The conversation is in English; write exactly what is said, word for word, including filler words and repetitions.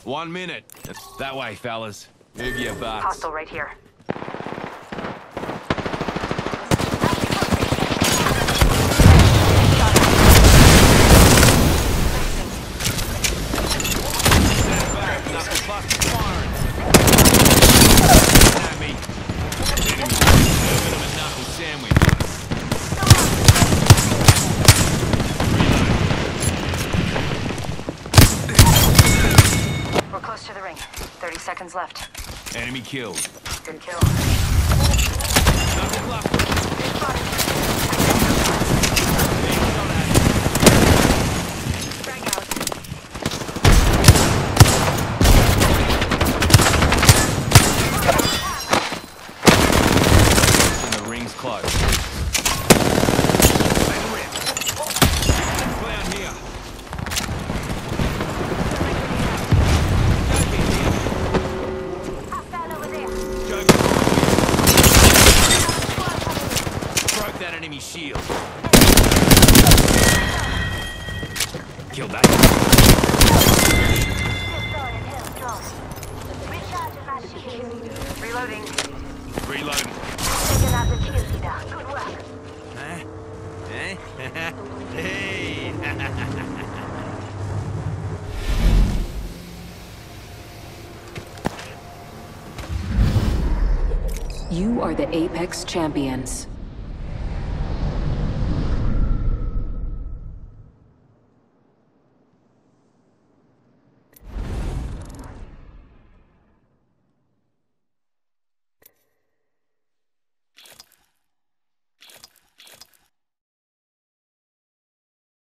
One minute. That way, fellas. Move your butts. Hostile right here. Stand back. Knuckle bust firing. At me. Enemy. Serving them a knuckle sandwich. We're close to the ring. thirty seconds left. Enemy killed. Good kill. Knuckle up. Frag out. And the ring's close. Make a rip. Clown here. Hostile over there. Joke. Broke that enemy shield. Killed that. Reloading. Reload. Taking out the cheerleader. Good work. Huh? Eh? Hey! You are the Apex Champions.